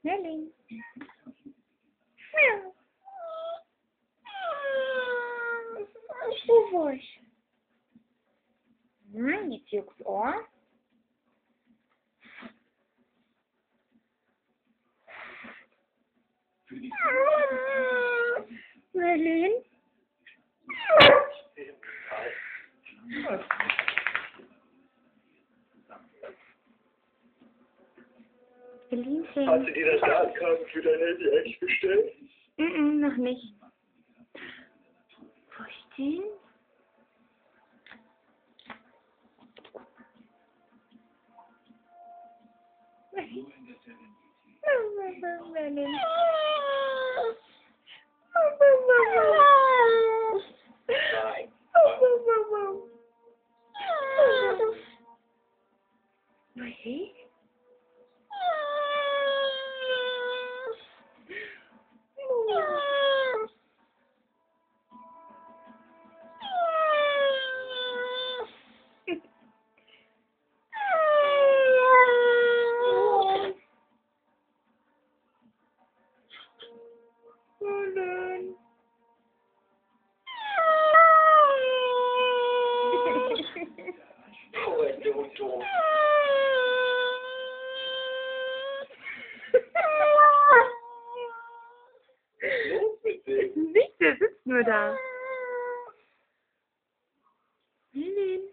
Merlin. Что Jetzt juckt's Ohr. Merlin. Berlinchen. Hast du dir das Startkarten für dein Handy eigentlich bestellt? Noch nicht. Wo ist die? Merlin. Nein. Merlin? Oh, ist der Hund doof. Was ist los mit dem? Nicht, der sitzt nur da. Merlin.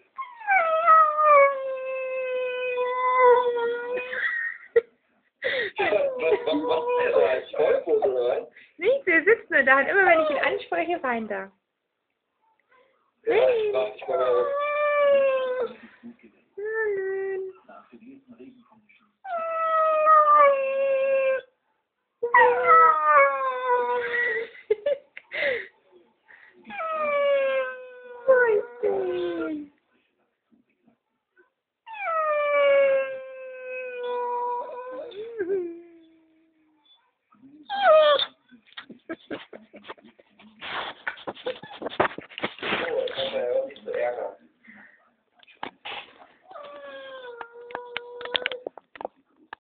Was macht der da? Ist Vollmond oder was? Nicht, der sitzt nur da und immer wenn ich ihn anspreche, weint er. Ja, ich mach dich mal.